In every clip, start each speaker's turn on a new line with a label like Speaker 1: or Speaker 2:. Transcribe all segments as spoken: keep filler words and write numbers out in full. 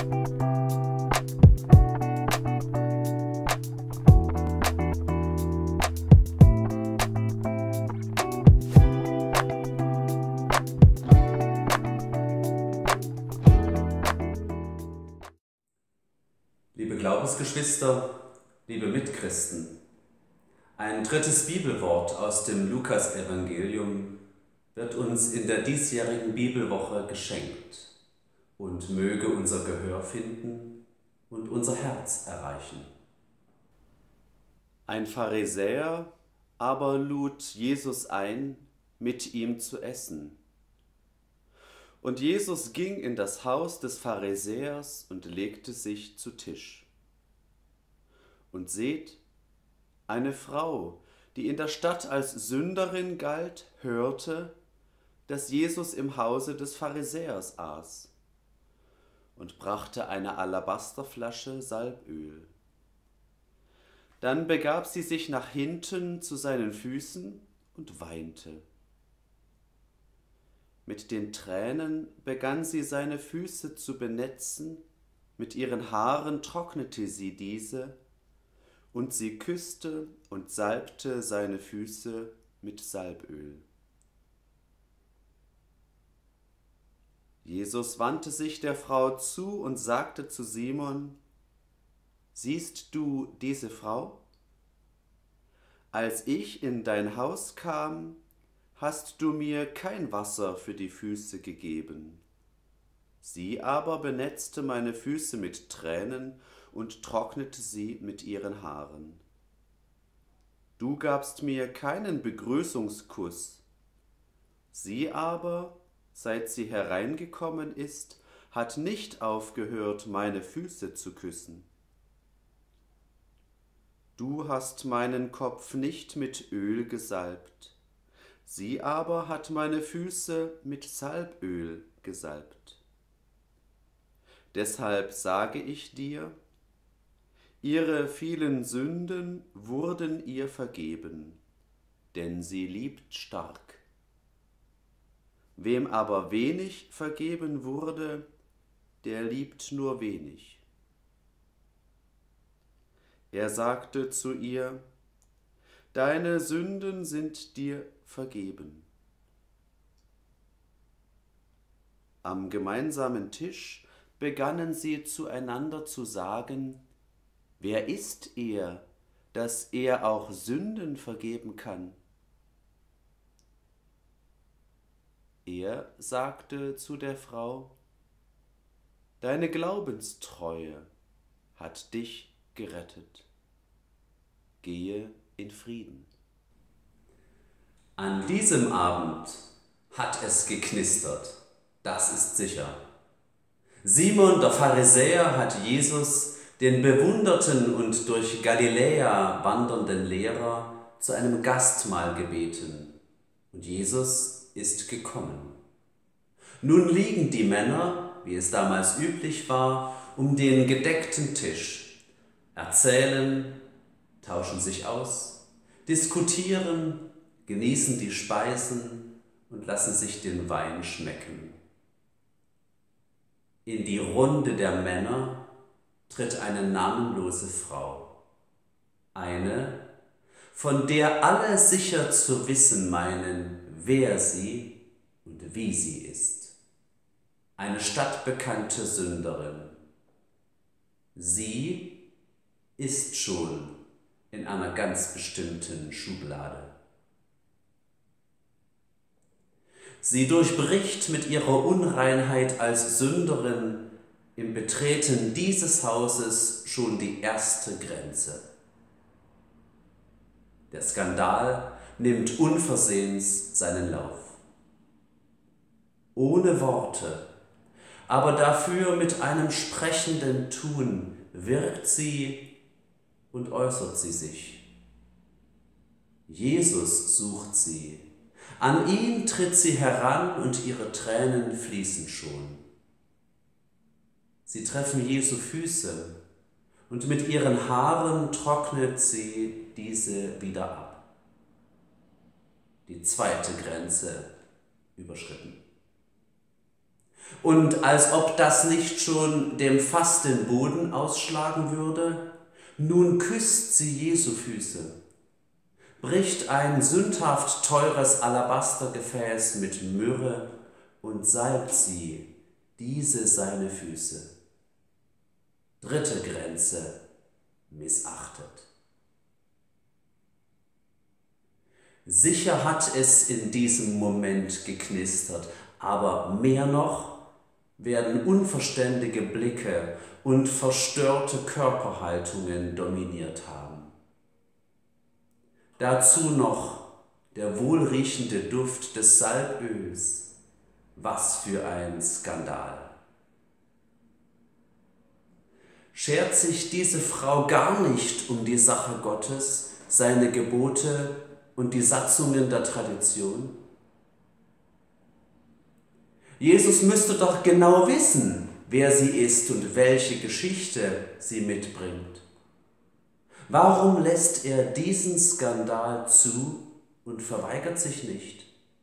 Speaker 1: Liebe Glaubensgeschwister, liebe Mitchristen, ein drittes Bibelwort aus dem Lukas-Evangelium wird uns in der diesjährigen Bibelwoche geschenkt und möge unser Gehör finden und unser Herz erreichen. Ein Pharisäer aber lud Jesus ein, mit ihm zu essen. Und Jesus ging in das Haus des Pharisäers und legte sich zu Tisch. Und seht, eine Frau, die in der Stadt als Sünderin galt, hörte, dass Jesus im Hause des Pharisäers aß, und brachte eine Alabasterflasche Salböl. Dann begab sie sich nach hinten zu seinen Füßen und weinte. Mit den Tränen begann sie seine Füße zu benetzen, mit ihren Haaren trocknete sie diese, und sie küsste und salbte seine Füße mit Salböl. Jesus wandte sich der Frau zu und sagte zu Simon: Siehst du diese Frau? Als ich in dein Haus kam, hast du mir kein Wasser für die Füße gegeben. Sie aber benetzte meine Füße mit Tränen und trocknete sie mit ihren Haaren. Du gabst mir keinen Begrüßungskuss. Sie aber, seit sie hereingekommen ist, hat nicht aufgehört, meine Füße zu küssen. Du hast meinen Kopf nicht mit Öl gesalbt. Sie aber hat meine Füße mit Salböl gesalbt. Deshalb sage ich dir, ihre vielen Sünden wurden ihr vergeben, denn sie liebt stark. Wem aber wenig vergeben wurde, der liebt nur wenig. Er sagte zu ihr: Deine Sünden sind dir vergeben. Am gemeinsamen Tisch begannen sie zueinander zu sagen: Wer ist er, dass er auch Sünden vergeben kann? Er sagte zu der Frau: Deine Glaubenstreue hat dich gerettet. Gehe in Frieden. An diesem Abend hat es geknistert, das ist sicher. Simon, der Pharisäer, hat Jesus, den bewunderten und durch Galiläa wandernden Lehrer, zu einem Gastmahl gebeten, und Jesus ist gekommen. Nun liegen die Männer, wie es damals üblich war, um den gedeckten Tisch, erzählen, tauschen sich aus, diskutieren, genießen die Speisen und lassen sich den Wein schmecken. In die Runde der Männer tritt eine namenlose Frau, eine, von der alle sicher zu wissen meinen, wer sie und wie sie ist. Eine stadtbekannte Sünderin. Sie ist schon in einer ganz bestimmten Schublade. Sie durchbricht mit ihrer Unreinheit als Sünderin im Betreten dieses Hauses schon die erste Grenze. Der Skandal nimmt unversehens seinen Lauf. Ohne Worte, aber dafür mit einem sprechenden Tun wirkt sie und äußert sie sich. Jesus sucht sie. An ihn tritt sie heran und ihre Tränen fließen schon. Sie treffen Jesu Füße und mit ihren Haaren trocknet sie diese wieder ab. Die zweite Grenze überschritten. Und als ob das nicht schon dem Fass den Boden ausschlagen würde, nun küsst sie Jesu Füße, bricht ein sündhaft teures Alabastergefäß mit Myrrhe und salbt sie, diese seine Füße. Dritte Grenze, missachtet. Sicher hat es in diesem Moment geknistert, aber mehr noch werden unverständige Blicke und verstörte Körperhaltungen dominiert haben. Dazu noch der wohlriechende Duft des Salböls. Was für ein Skandal! Schert sich diese Frau gar nicht um die Sache Gottes, seine Gebote und die Satzungen der Tradition? Jesus müsste doch genau wissen, wer sie ist und welche Geschichte sie mitbringt. Warum lässt er diesen Skandal zu und verweigert sich nicht?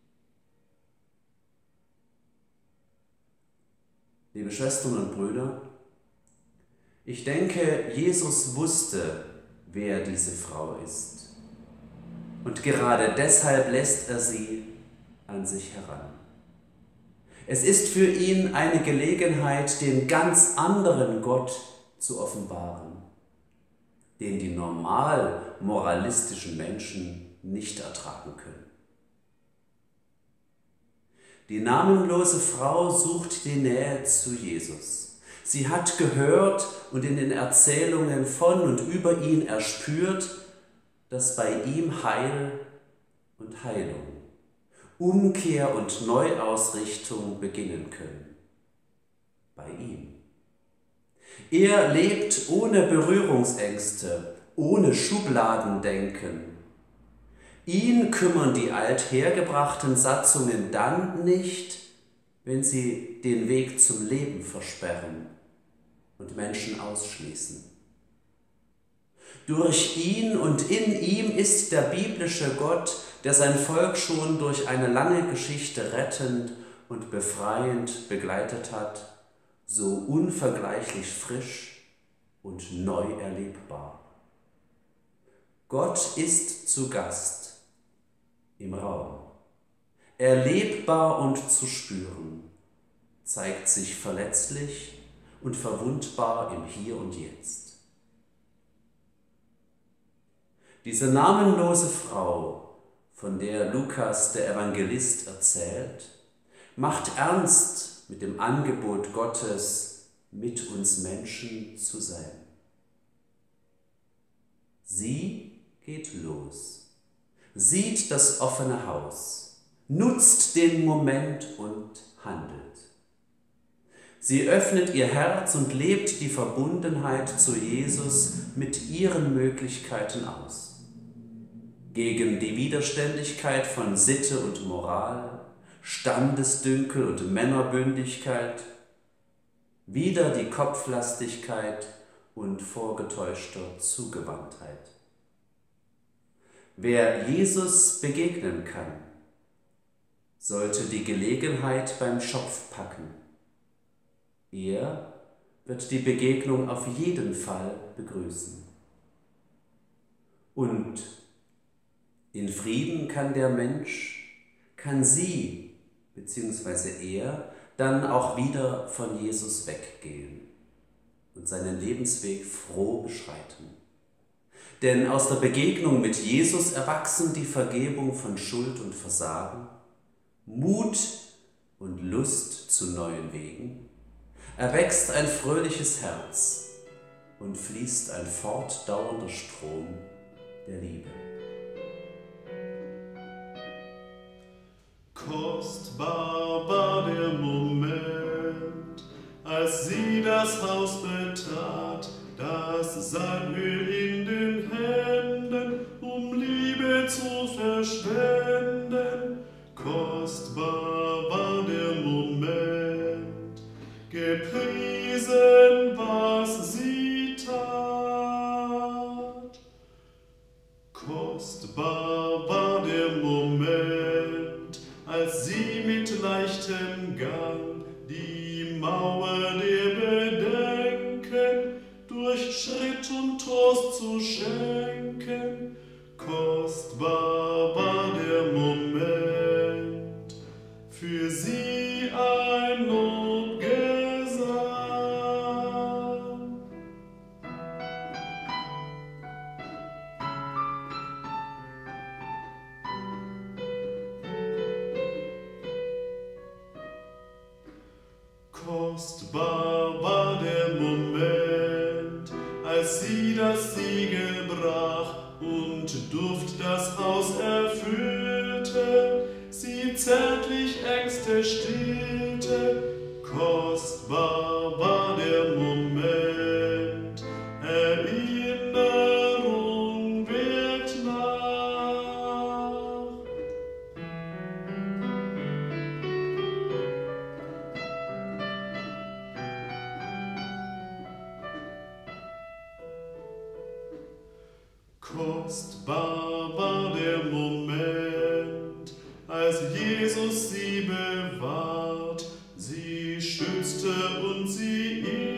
Speaker 1: Liebe Schwestern und Brüder, ich denke, Jesus wusste, wer diese Frau ist. Und gerade deshalb lässt er sie an sich heran. Es ist für ihn eine Gelegenheit, den ganz anderen Gott zu offenbaren, den die normal moralistischen Menschen nicht ertragen können. Die namenlose Frau sucht die Nähe zu Jesus. Sie hat gehört und in den Erzählungen von und über ihn erspürt, dass bei ihm Heil und Heilung, Umkehr und Neuausrichtung beginnen können. Bei ihm. Er lebt ohne Berührungsängste, ohne Schubladendenken. Ihn kümmern die althergebrachten Satzungen dann nicht, wenn sie den Weg zum Leben versperren und Menschen ausschließen. Durch ihn und in ihm ist der biblische Gott, der sein Volk schon durch eine lange Geschichte rettend und befreiend begleitet hat, so unvergleichlich frisch und neu erlebbar. Gott ist zu Gast im Raum, erlebbar und zu spüren, zeigt sich verletzlich und verwundbar im Hier und Jetzt. Diese namenlose Frau, von der Lukas, der Evangelist, erzählt, macht ernst mit dem Angebot Gottes, mit uns Menschen zu sein. Sie geht los, sieht das offene Haus, nutzt den Moment und handelt. Sie öffnet ihr Herz und lebt die Verbundenheit zu Jesus mit ihren Möglichkeiten aus. Gegen die Widerständigkeit von Sitte und Moral, Standesdünkel und Männerbündigkeit, wider die Kopflastigkeit und vorgetäuschter Zugewandtheit. Wer Jesus begegnen kann, sollte die Gelegenheit beim Schopf packen. Er wird die Begegnung auf jeden Fall begrüßen. Und in Frieden kann der Mensch, kann sie bzw. er dann auch wieder von Jesus weggehen und seinen Lebensweg froh beschreiten. Denn aus der Begegnung mit Jesus erwachsen die Vergebung von Schuld und Versagen, Mut und Lust zu neuen Wegen, erwächst ein fröhliches Herz und fließt ein fortdauernder Strom der Liebe.
Speaker 2: Kostbar war der Moment, als sie das Haus betrat, das Salböl in den Händen, um Liebe zu verschwenden. Kostbar war der Moment, gepriesen, was sie tat. Kostbar war der Moment, als sie mit leichtem Gang die Dauer der Bedenken durch Schritt und Trost zu schenken. Kostbar war der Moment, für sie ein Lobgesang. Kostbar war der Moment, als sie das Siegel brach und Duft das Haus erfüllte, sie zärtlich Ängste stillte. Kostbar war der Moment, Erinnerung wirkt nach. Kostbar war der Moment, als Jesus sie bewahrt, sie schützte und sie